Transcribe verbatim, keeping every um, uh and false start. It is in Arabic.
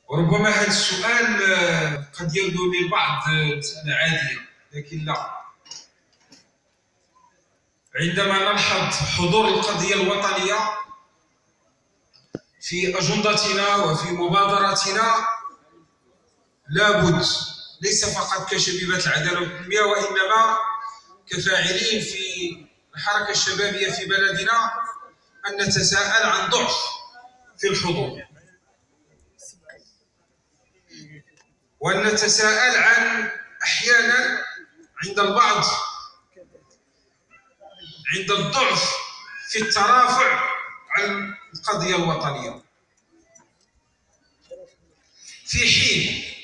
وربما هذا السؤال قد يبدو للبعض مسألة عادية، لكن لا. عندما نلحظ حضور القضية الوطنية في أجندتنا وفي مبادراتنا، لابد ليس فقط كشبيبة العدالة والتنمية، وإنما كفاعلين في الحركة الشبابية في بلدنا أن نتساءل عن ضعف في الحضور، وأن نتساءل عن أحيانا عند البعض عند الضعف في الترافع عن القضية الوطنية، في حين